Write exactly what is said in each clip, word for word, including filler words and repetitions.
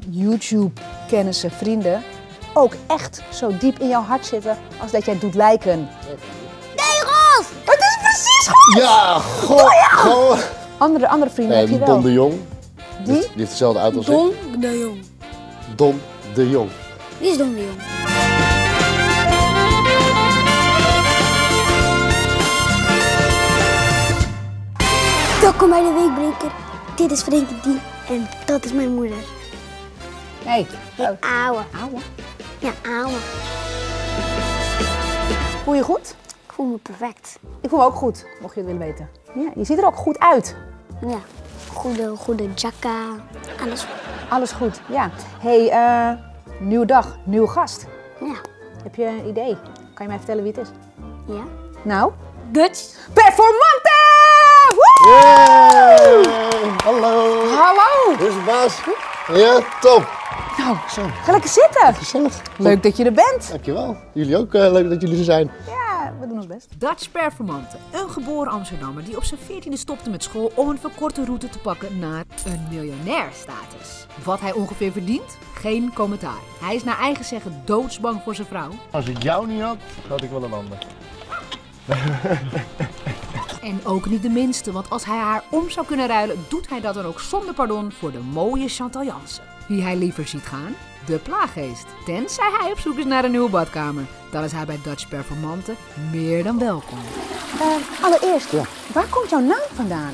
YouTube-kennissen, vrienden ook echt zo diep in jouw hart zitten als dat jij doet lijken? Nee, Rolf! Het is precies goed! Ja, goh, Oh, ja. goh. Andere, andere vrienden heb je Nee, wel. Don de Jong. Die? Die heeft dezelfde auto als ik. Don de Jong. Don de Jong. Wie is Don de Jong? Welkom bij de Weekbreker. Dit is Frenkie Dien en dat is mijn moeder. Nee. Hey, ouwe. Ouwe. Ja, ouwe. Voel je goed? Ik voel me perfect. Ik voel me ook goed, mocht je het willen weten. Ja, je ziet er ook goed uit. Ja, goede, goede jacka. Alles. Alles goed, ja. Hey, eh, nieuwe dag, nieuwe gast. Ja. Heb je een idee? Kan je mij vertellen wie het is? Ja. Nou? Dutch. Performante! Woe! Yay! Hallo. Hallo! Dit is de baas. Ja, top. Nou, ga lekker zitten. Gezellig. Leuk dat je er bent. Dankjewel. Jullie ook, uh, leuk dat jullie er zijn. Ja, we doen ons best. Dutch Performante, een geboren Amsterdammer die op zijn veertiende stopte met school om een verkorte route te pakken naar een miljonairstatus. Wat hij ongeveer verdient? Geen commentaar. Hij is naar eigen zeggen doodsbang voor zijn vrouw. Als ik jou niet had, had ik wel een ander. En ook niet de minste, want als hij haar om zou kunnen ruilen, doet hij dat dan ook zonder pardon voor de mooie Chantal Jansen. Wie hij liever ziet gaan? De plaaggeest. Tenzij hij op zoek is naar een nieuwe badkamer. Dan is hij bij Dutch Performante meer dan welkom. Uh, allereerst, Ja. waar komt jouw naam vandaan?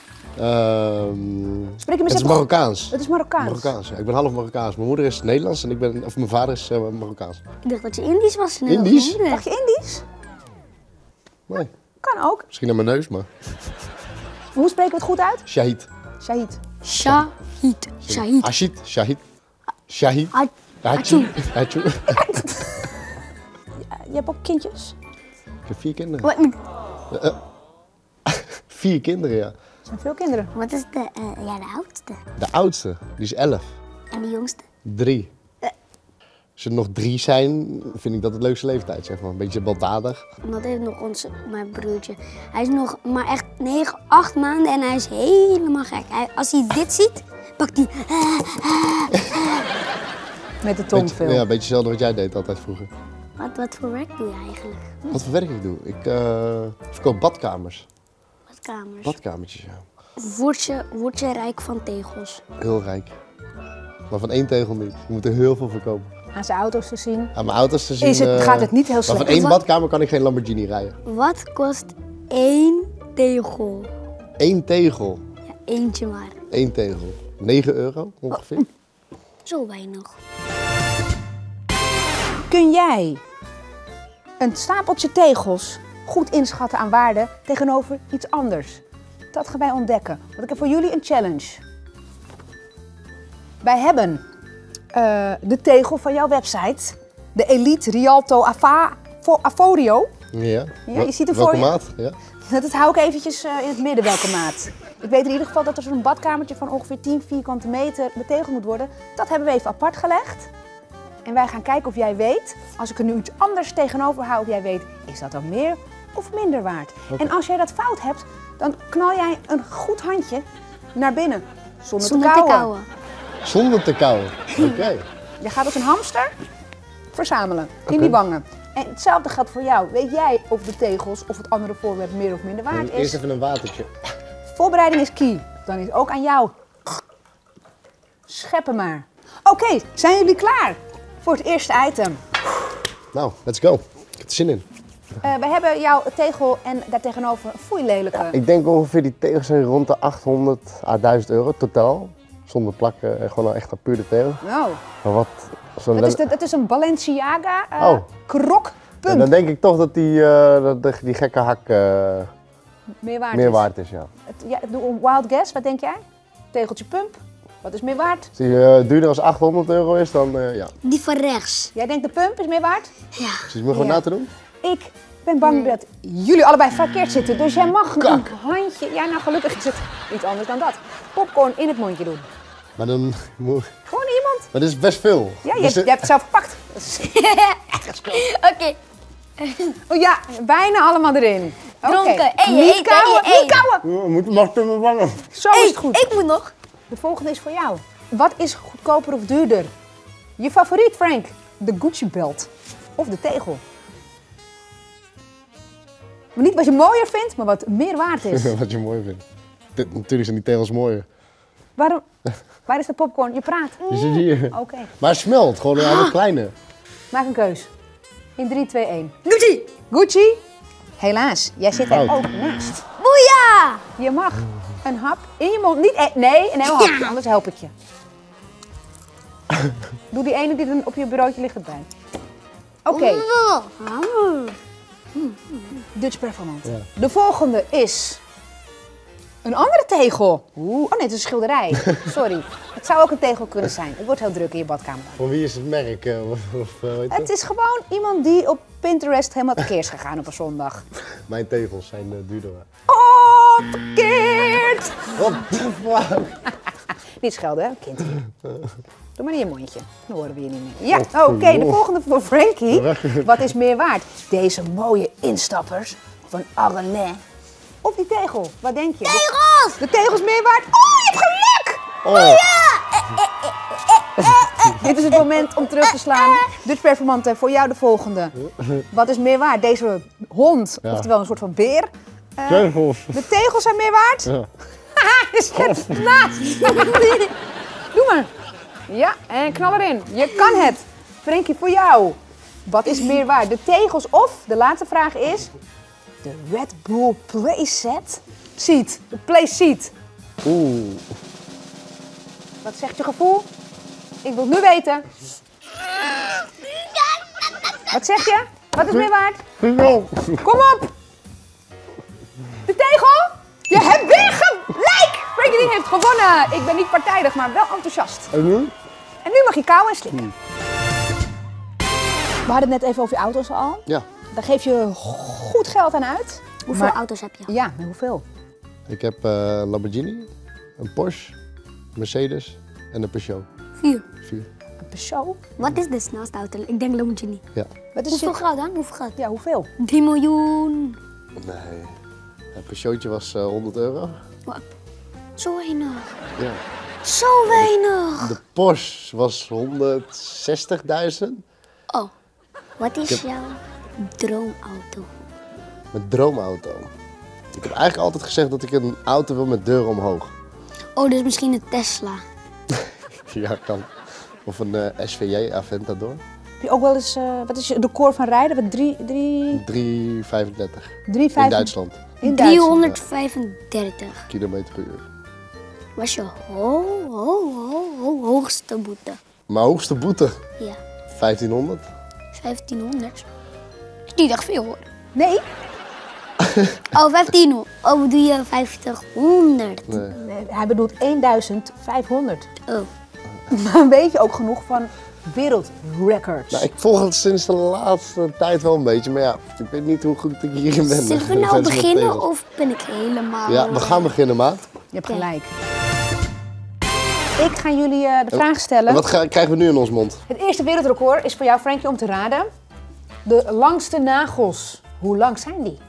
Ehm Spreek je me het is eens Marokkaans. Het is Marokkaans. Marokkaans, ja. Ik ben half Marokkaans. Mijn moeder is Nederlands en ik ben, of mijn vader is uh, Marokkaans. Ik dacht dat je Indisch was. net als Indisch? mijn moeder. Dacht je Indisch? Nee, Kan ook. misschien aan mijn neus, maar... Hoe spreken we het goed uit? Shahid. Shahid. Shahid. Shahid. Ashid. Shahid. Shahid. Aj- Hachu. Hachu. Je hebt ook kindjes? Ik heb vier kinderen. Wat, Vier kinderen, ja. Er zijn veel kinderen. wat is de, uh, ja, de oudste? De oudste, die is elf. En de jongste? Drie. Als er nog drie zijn, vind ik dat het leukste leeftijd, zeg maar. Een beetje baldadig. Wat heeft nog ons, mijn broertje? Hij is nog maar echt negen, acht maanden en hij is helemaal gek. Hij, als hij dit ziet, pakt hij... Met de tong Beetje, veel. ja, een beetje hetzelfde wat jij deed altijd vroeger. Wat, wat voor werk doe je eigenlijk? Wat voor werk ik doe? Ik uh, verkoop badkamers. Wat kamers? Badkamertjes, ja. Word je, word je rijk van tegels? Heel rijk. Maar van één tegel niet. Je moet er heel veel verkopen. Aan zijn auto's te zien. Aan mijn auto's te zien... Is het, uh, gaat het niet heel maar slecht? van één Wat? badkamer kan ik geen Lamborghini rijden. Wat kost één tegel? Eén tegel. Ja, eentje maar. Eén tegel. negen euro ongeveer. Zo weinig. Kun jij een stapeltje tegels goed inschatten aan waarde tegenover iets anders? Dat gaan wij ontdekken. Want ik heb voor jullie een challenge. Wij hebben uh, de tegel van jouw website. De Elite Rialto Ava, Avorio. Ja. Ja, je ziet hem voor Welke je. maat? Ja. Dat hou ik eventjes uh, in het midden welke maat. Ik weet in ieder geval dat er zo'n badkamertje van ongeveer tien vierkante meter betegeld moet worden. Dat hebben we even apart gelegd. En wij gaan kijken of jij weet, als ik er nu iets anders tegenover hou, of jij weet, is dat dan meer of minder waard? Okay. En als jij dat fout hebt, dan knal jij een goed handje naar binnen, zonder, Zonder te te kauwen. kauwen. Zonder te kauwen. Oké. Okay. Je gaat als een hamster verzamelen in die wangen. En hetzelfde geldt voor jou. Weet jij of de tegels of het andere voorwerp meer of minder waard is? Eerst even een watertje. Voorbereiding is key. Dan is het ook aan jou. Scheppen maar. Oké, okay, zijn jullie klaar voor het eerste item? Nou, let's go. Ik heb er zin in. Uh, we hebben jouw tegel en daartegenover een foei lelijke. Ik denk ongeveer die tegels zijn rond de achthonderd à duizend euro totaal. Zonder plakken, gewoon echt een pure tegel. Nou, Maar wat... Zo'n het, is de, het is een Balenciaga uh, oh. krok pump. Ja, dan denk ik toch dat die, uh, dat die gekke hak uh, meer waard meer is. waard is, ja. Het, ja. Doe een wild guess, wat denk jij? Tegeltje pump, wat is meer waard? Als die uh, duurder als achthonderd euro is, dan uh, ja. Die van rechts. Jij denkt de pump is meer waard? Ja. Dus je moet gewoon Ja. na te doen. Ik ben bang dat jullie allebei verkeerd zitten, dus jij mag Kak. een handje, ja nou gelukkig is het iets anders dan dat, popcorn in het mondje doen. Maar dan moet... Gewoon iemand. Maar dit is best veel. Ja, je, Dus, hebt, je hebt het zelf gepakt. Oké. Oh ja, bijna allemaal erin. Oké. Dronken. Eén, Niet één, kauwen, één, één. niet kauwen. uh, moet mag in mijn wangen. Zo is Hey, het goed. ik moet nog. De volgende is voor jou. Wat is goedkoper of duurder? Je favoriet, Frank? De Gucci belt of de tegel? Maar niet wat je mooier vindt, maar wat meer waard is. Wat je mooi vindt. Dit, natuurlijk zijn die tegels mooier. Waarom? Waar is de popcorn? Je praat. Je zit hier. Oké. Okay. Maar het smelt, gewoon een hele kleine. Maak een keus. In drie, twee, één. Gucci! Gucci? Helaas, jij zit er Fout. ook naast. Boeia! Je mag een hap in je mond. Niet e nee, een heel hapje, anders help ik je. Doe die ene die er op je bureautje ligt erbij. Oké, okay. Dutch Performant. Ja. De volgende is een andere tegel. Oeh, oh nee, het is een schilderij. Sorry. Het zou ook een tegel kunnen zijn. Het wordt heel druk in je badkamer. Van wie is het merk? Uh, of, of, uh, weet Het is gewoon iemand die op Pinterest helemaal tekeer is gegaan op een zondag. Mijn tegels zijn uh, duurder. Oh, verkeerd! What the fuck? Niet schelden, hè, kindje. Doe maar niet je mondje, dan horen we je niet meer. Ja, oké, okay, de volgende voor Frankie. Wat is meer waard? Deze mooie instappers van Arlenais. Of die tegel, wat denk je? Tegels! De tegel is meer waard. Oh, je hebt geluk! Oh. Dit is het moment om terug te slaan. Dutch Performante, voor jou de volgende. Wat is meer waard? Deze hond, Ja. oftewel een soort van beer. Uh, Tegels. de tegels zijn meer waard? Ja. Haha, je zit naast. Doe maar. Ja, en knal erin. Je kan het. Frankie, voor jou. Wat is meer waard? De tegels of, de laatste vraag is, de Red Bull Playset? Seat. De Play Seat. Oeh. Wat zegt je gevoel? Ik wil het nu weten. Wat zeg je? Wat is meer waard? Kom op! De tegel? Je hebt weer gelijk! Frankie Dien heeft gewonnen. Ik ben niet partijdig, maar wel enthousiast. En nu? En nu mag je kauwen en slikken. We hadden het net even over je auto's al. Ja. Daar geef je goed geld aan uit. Hoeveel Maar- auto's heb je? Ja, maar hoeveel? Ik heb uh, een Lamborghini, een Porsche, een Mercedes en een Peugeot. Vier. Vier. Een Peugeot? Wat is de snelste auto? Ik denk Lamborghini. Ja. Wat is Hoeveel je... geld dan? Hoeveel geld? Ja, hoeveel? drie miljoen. Nee. Het Peugeotje was uh, honderd euro. Wat? Zo weinig. Ja. Zo weinig. De Porsche was honderdzestigduizend. Oh, wat is Ik heb- jouw droomauto? Mijn droomauto. Ik heb eigenlijk altijd gezegd dat ik een auto wil met deuren omhoog. Oh, dus misschien een Tesla. Ja, kan. Of een uh, S V J Aventador. Heb je ook wel eens, uh, wat is je record van rijden? Wat, drie, drie, drie vijfendertig. drie, In vijf... Duitsland. In Duitsland. driehonderdvijfendertig. Kilometer per uur. Was je ho, ho, ho, ho, hoogste boete? Mijn hoogste boete? Ja, vijftienhonderd. vijftienhonderd. Is niet echt veel hoor. Nee? Oh, vijftien. Oh, bedoel je vijftighonderd? Nee. Nee, hij bedoelt eenduizend vijfhonderd. Oh. Maar weet je ook genoeg van wereldrecords? Nou, ik volg het sinds de laatste tijd wel een beetje, maar ja, ik weet niet hoe goed ik hierin ben. Zullen we Met nou met beginnen tegels. of ben ik helemaal... Ja, we gaan beginnen, maat. Je hebt gelijk. Ik ga jullie uh, de vraag En stellen. wat ga- krijgen we nu in ons mond? Het eerste wereldrecord is voor jou, Frankie, om te raden. De langste nagels. Hoe lang zijn die?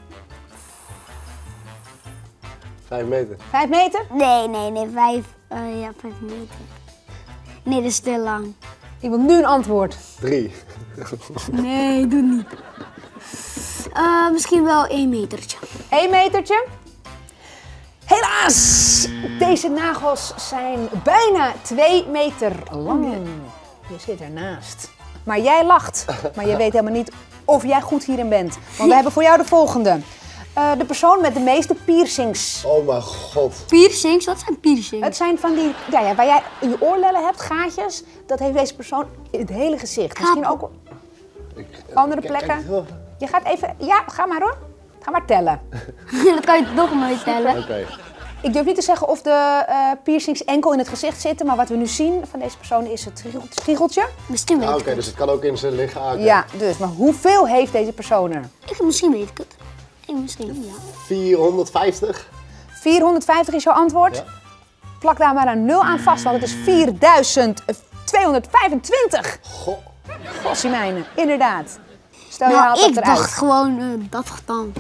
Vijf meter. Vijf meter? Nee, nee, nee, vijf, uh, ja, vijf meter. Nee, dat is te lang. Ik wil nu een antwoord. Drie. Nee, doe niet. Uh, misschien wel één metertje. Eén metertje. Helaas! Deze nagels zijn bijna twee meter lang. Je zit ernaast. Maar jij lacht. Maar je weet helemaal niet of jij goed hierin bent. Want we hebben voor jou de volgende. Uh, de persoon met de meeste piercings. Oh mijn god. Piercings? Wat zijn piercings? Het zijn van die, ja, ja, waar jij in je oorlellen hebt, gaatjes. Dat heeft deze persoon in het hele gezicht. Misschien ook Ik, andere kijk, plekken. kijk, oh. Je gaat even, ja, ga maar hoor. Ga maar tellen. Dat kan je toch nooit tellen. Oké. Ik durf niet te zeggen of de uh, piercings enkel in het gezicht zitten, maar wat we nu zien van deze persoon is het spiegel- spiegeltje. Misschien weet Ah, ik Oké, het. dus het kan ook in zijn lichaam. Ja, dus, maar hoeveel heeft deze persoon er? Ik, misschien weet ik het. Ik, misschien, ja. vierhonderdvijftig. vierhonderdvijftig is jouw antwoord? Ja. Plak daar maar een nul aan vast, want het is vierduizend tweehonderdvijfentwintig. Goh. Gossimijnen, inderdaad. Stel je haalt Nou, dat ik eruit. dacht gewoon uh, dat getal.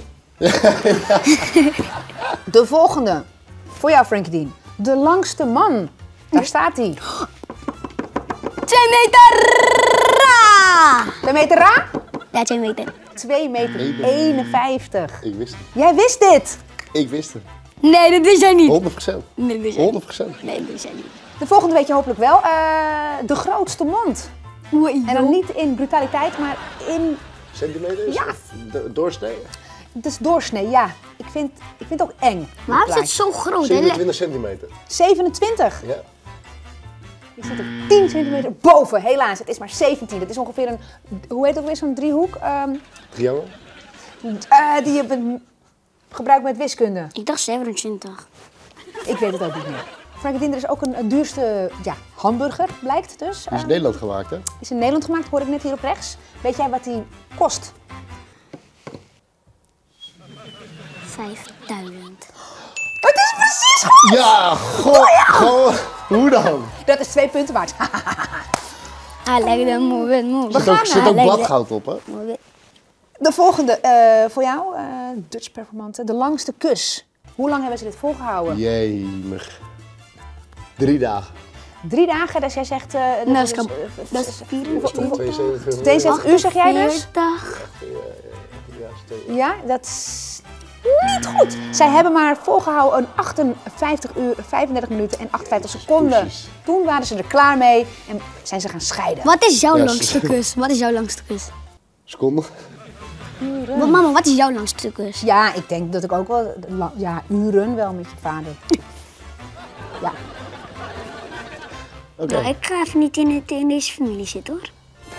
De volgende. Voor jou, Frankie Dien. De langste man. Daar staat hij. twee meter! Twee meter ra? Ja, twee meter. twee meter eenenvijftig. Ik wist het. Jij wist dit! Ik wist het. Nee, dat wist jij niet. honderd procent. Nee, dat wist jij niet. honderd procent. Nee, dat wist jij niet. De volgende weet je hopelijk wel. Uh, de grootste mond. Oei, En dan niet in brutaliteit, maar in... Centimeters? Ja. Of do- doorsnee? Het is doorsnee, ja. Ik vind, ik vind het ook eng. Waarom is het zo groot? hè? zevenentwintig centimeter. zevenentwintig. Ja. Je zit er tien centimeter boven. Helaas, het is maar zeventien. Het is ongeveer een, hoe heet het ook weer, zo'n driehoek? Um, Triangel? uh, die je be- gebruikt met wiskunde. Ik dacht zevenentwintig. Ik weet het ook niet meer. Frankendinder is ook een, een duurste ja, hamburger, blijkt dus. Die is in Uh, Nederland gemaakt, hè? is in Nederland gemaakt, hoor ik net hier op rechts. Weet jij wat die kost? vijfduizend. Het is precies goed! Ja, god, gewoon, hoe dan? Dat is twee punten waard. Ah, lekker dan move it, move Er it. zit ook, gaan zit naar- ook bladgoud op, hè? Move it. De volgende eh, voor jou, uh, Dutch performante. De langste kus. Hoe lang hebben ze dit volgehouden? Jemig. Drie dagen. Drie dagen, dus jij zegt... Uh, Nou, dat is is, kap- eh, dat is vierenveertig. tweeënzeventig minuten. tweeënzeventig uur zeg jij dus? veertig. Ja, twee- Ja, dat is niet goed. Zij hebben maar volgehouden een achtenvijftig uur, vijfendertig minuten en achtenvijftig seconden. Precies. Toen waren ze er klaar mee en zijn ze gaan scheiden. Wat is jouw Ja, langste kus? Wat is jouw langste kus? Seconde. Wat, mama, wat is jouw langste kus? Ja, ik denk dat ik ook wel, la- ja, uren wel met je vader. Ja. Oké. Nou, ik ga even niet in, het, in deze familie zitten hoor.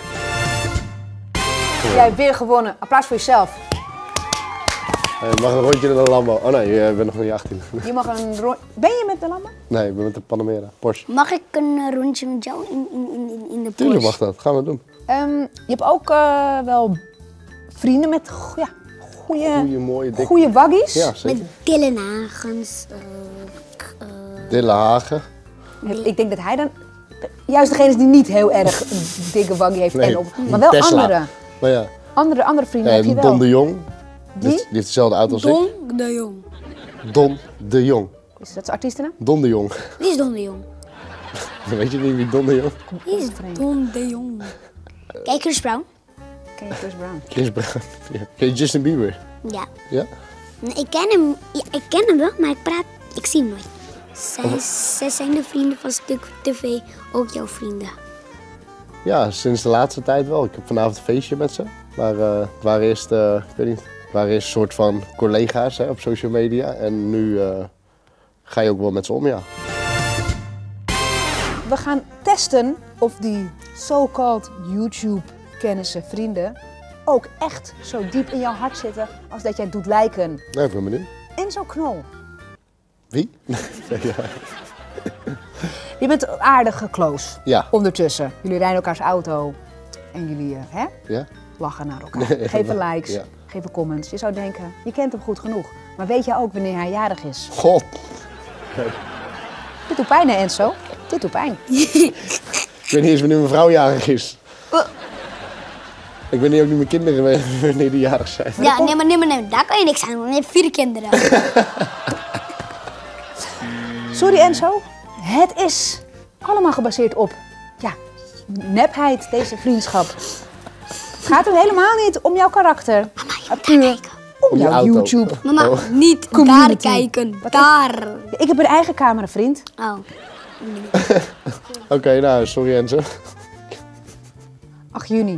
Jij hebt weer gewonnen. Applaus voor jezelf. Eh, mag een rondje naar de Lambo. Oh nee, je bent nog niet achttien. Je mag een ro- Ben je met de lammen? Nee, ik ben met de Panamera. Porsche. Mag ik een eh, rondje met jou in, in, in, in- in de Tuurlijk Porsche? mag dat. Gaan we doen. Ehm, je hebt ook eh, wel vrienden met go- ja, goede, Goeie, mooie, dikke... goede waggies. Ja, zeker. Met Dylan Hagens. eh, k- eh, Dille Hagen. Ik denk dat hij dan juist degene is die niet heel erg een dikke waggie heeft. Nee, en op, maar wel Tesla. andere. Maar ja, Andere, andere vrienden heb je en wel. Don de Jong. Die? Die? heeft- die heeft dezelfde auto als ik. Don de Jong. Don de Jong. Is dat zijn artiestennaam? Don de Jong. Wie is Don de Jong? Weet je niet wie Don de Jong? Wie is Don de Jong? Kijk, Chris Brown. Ken je Chris Brown? Chris Brown. Ja. Ken je Justin Bieber? Ja. Ja? Nee, ik ken hem, ja, ik ken hem wel, maar ik praat, ik zie hem nooit. Zij, zij zijn de vrienden van Stuk T V, ook jouw vrienden. Ja, sinds de laatste tijd wel. Ik heb vanavond een feestje met ze. Maar eh, het waren eerst, eh, ik weet niet, het waren eerst een soort van collega's hè, op social media. En nu eh, ga je ook wel met ze om, ja. We gaan testen of die so-called YouTube-kennissen, vrienden, ook echt zo diep in jouw hart zitten als dat jij doet lijken. Nou, ik ben benieuwd. Enzo Knol. Wie? ja. Je bent aardig close. Ja. Ondertussen. Jullie rijden elkaars auto en jullie eh, hè, Ja? lachen naar elkaar. Geven likes, Ja. geven comments. Je zou denken, je kent hem goed genoeg. Maar weet je ook wanneer hij jarig is? God. Dit doet pijn hè Enzo? Dit doet pijn. Ik weet niet eens wanneer mijn vrouw jarig is. Ik weet niet ook niet mijn kinderen wanneer die jarig zijn. Ja, nee, maar nee, maar nee, daar kan je niks aan doen, want je hebt vier kinderen. Sorry Enzo, het is allemaal gebaseerd op ja, nepheid, deze vriendschap. Het gaat hem helemaal niet om jouw karakter. Maar puur om je jouw auto. YouTube. Mama, Oh. niet Community. daar kijken, Wat daar. Ik heb een eigen camera, vriend. Oh. Oké, okay, nou, sorry Enzo. acht juni.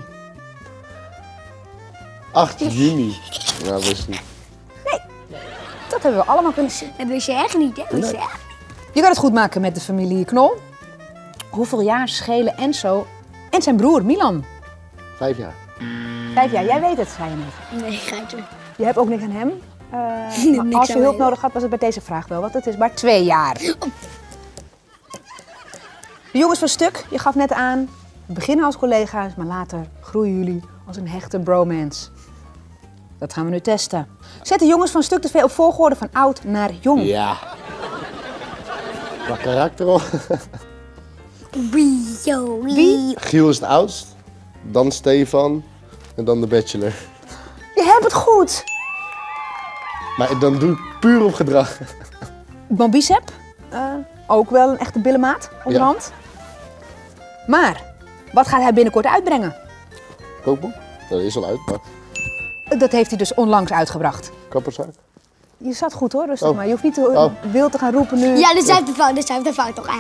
acht juni. Nou, dat is niet. Dat hebben we allemaal kunnen zien. Dat wist je echt niet, hè? Dat wist je echt. Je kan het goed maken met de familie Knol. Hoeveel jaar schelen Enzo en zijn broer Milan? Vijf jaar. Vijf jaar, jij weet het, zei je net. Nee, gaatje. Je hebt ook niks aan hem. Uh, maar Niks als je aan hulp mij. nodig had, was het bij deze vraag wel, want het is maar twee jaar. De jongens van Stuk, je gaf net aan, we beginnen als collega's, maar later groeien jullie als een hechte bromance. Dat gaan we nu testen. Zet de jongens van Stuk T V op volgorde van oud naar jong. Ja. Qua karakter hoor. Wie, yo, Wie? Giel is het oudst. Dan Stefan. En dan de Bachelor. Je hebt het goed. Maar dan doe ik puur op gedrag. Bambicep, uh, ook wel een echte billenmaat onderhand. Ja. Maar, wat gaat hij binnenkort uitbrengen? Kookboek? Dat is al uit, maar... Dat heeft hij dus onlangs uitgebracht. Kapperszaak? Je zat goed hoor, rustig oh. maar. Je hoeft niet te, oh. wild te gaan roepen nu. Ja, dus hij heeft de fout, dus hij heeft de fout toch.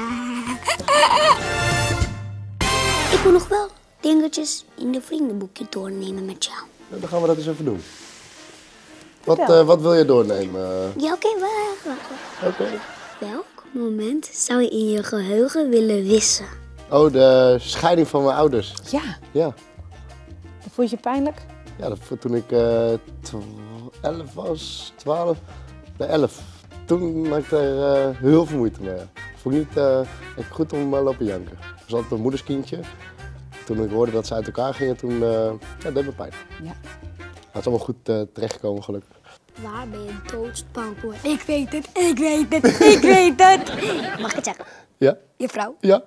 Ik wil nog wel dingetjes in de vriendenboekje doornemen met jou. Ja, dan gaan we dat eens even doen. Wat, uh, wat wil je doornemen? Ja, oké, okay, wacht, wacht. Oké. Okay. Welk moment zou je in je geheugen willen wissen? Oh, de scheiding van mijn ouders. Ja. Ja. Dat vond je pijnlijk? Ja, dat, toen ik uh, elf was, twaalf, nee, elf. Toen had ik er uh, heel veel moeite mee. Ik vond niet uh, ik goed om uh, lopen janken. Ik was altijd een moederskindje. Toen ik hoorde dat ze uit elkaar gingen, toen uh, ja, dat deed me pijn. Ja. Het is allemaal goed uh, terechtgekomen, gelukkig. Waar ben je doodsbang voor? Ik weet het, ik weet het, ik weet het. Mag ik het zeggen? Ja. Je vrouw? Ja.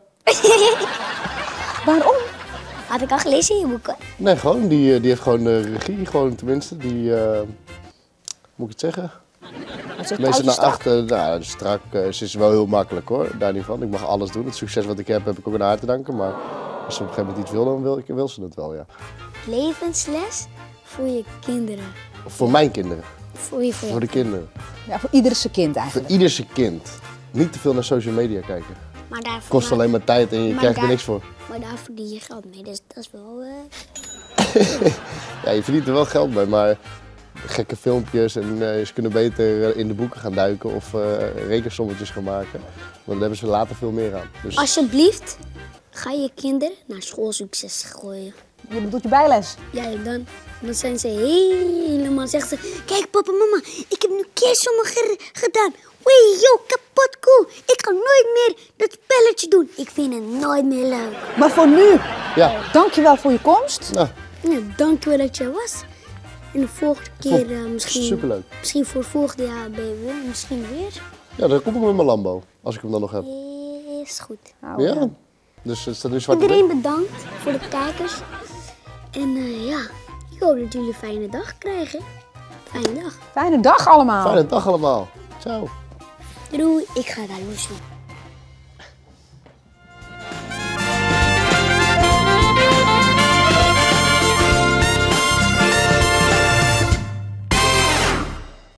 Waarom? Had ik al gelezen in je boeken? Nee, gewoon. Die, die heeft gewoon de regie, gewoon tenminste. Die, uh, moet ik het zeggen? Mensen naar achter, nou, strak. Uh, ze is wel heel makkelijk hoor, daar niet van. Ik mag alles doen. Het succes wat ik heb, heb ik ook aan haar te danken. Maar als ze op een gegeven moment iets wil, dan wil, ik, wil ze het wel, ja. Levensles voor je kinderen. Of voor mijn kinderen. Voor je voor, voor de kinderen. Ja, voor ieder zijn kind eigenlijk. Voor ieder zijn kind. Niet te veel naar social media kijken. Maar daarvoor kost maar, alleen maar tijd en je krijgt daar, er niks voor. Maar daar verdien je geld mee, dus dat is wel... Uh... ja, je verdient er wel geld bij, maar gekke filmpjes en uh, ze kunnen beter in de boeken gaan duiken of uh, rekensommetjes gaan maken. Want dan hebben ze later veel meer aan. Dus... Alsjeblieft, ga je kinderen naar schoolsucces gooien. Je bedoelt je bijles? Ja, dan, dan zijn ze helemaal, zeggen ze, kijk papa, mama, ik heb nu keersommen gedaan. Wee, yo, kapot cool. Ik ga nooit meer dat spelletje doen. Ik vind het nooit meer leuk. Maar voor nu, ja. Dankjewel voor je komst. Nou. Ja, dankjewel dat je er was. En de volgende keer uh, misschien... Superleuk. Misschien voor het volgende jaar ben je weer, misschien weer. Ja, dan kom ik met mijn Lambo, als ik hem dan nog heb. Is goed. Oh, ja. ja, dus het staat nu zwart. Iedereen bedankt voor de kijkers. En uh, ja, ik hoop dat jullie een fijne dag krijgen. Fijne dag. Fijne dag allemaal. Fijne dag allemaal. Ciao. Doei, ik ga daar loeien.